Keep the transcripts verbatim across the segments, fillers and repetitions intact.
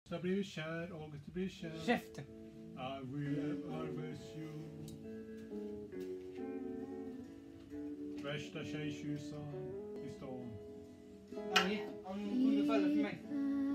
Jag blir kär, August blir kär. Käften! I will harvest you. Värsta tjejtjusan i stan. Nej, om hon kunde falla för mig.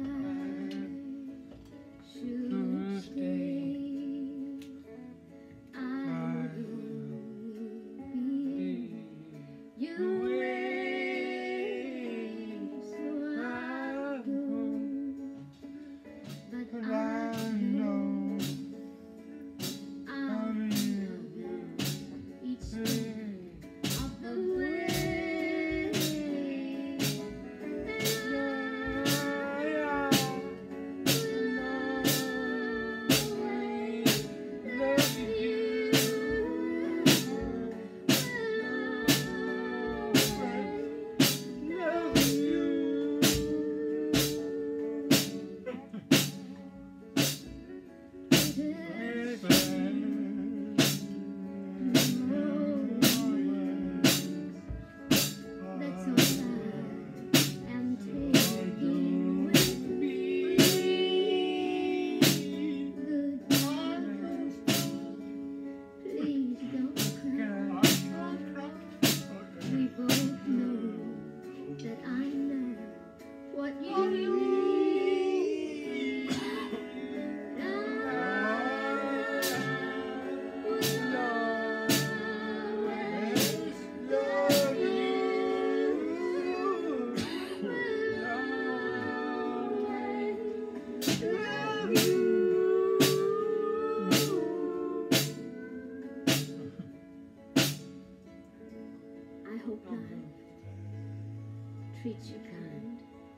Treats you kind,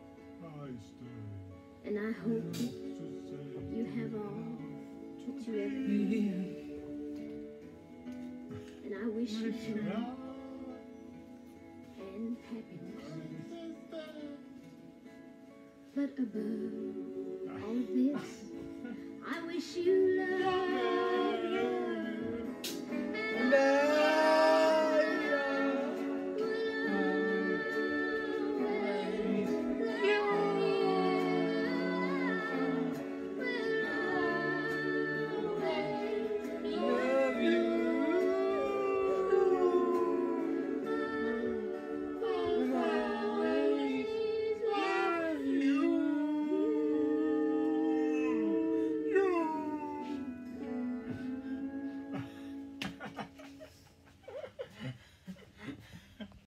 and I hope you have all that you ever need, and I wish you joy and happiness. But above all this, I wish you love.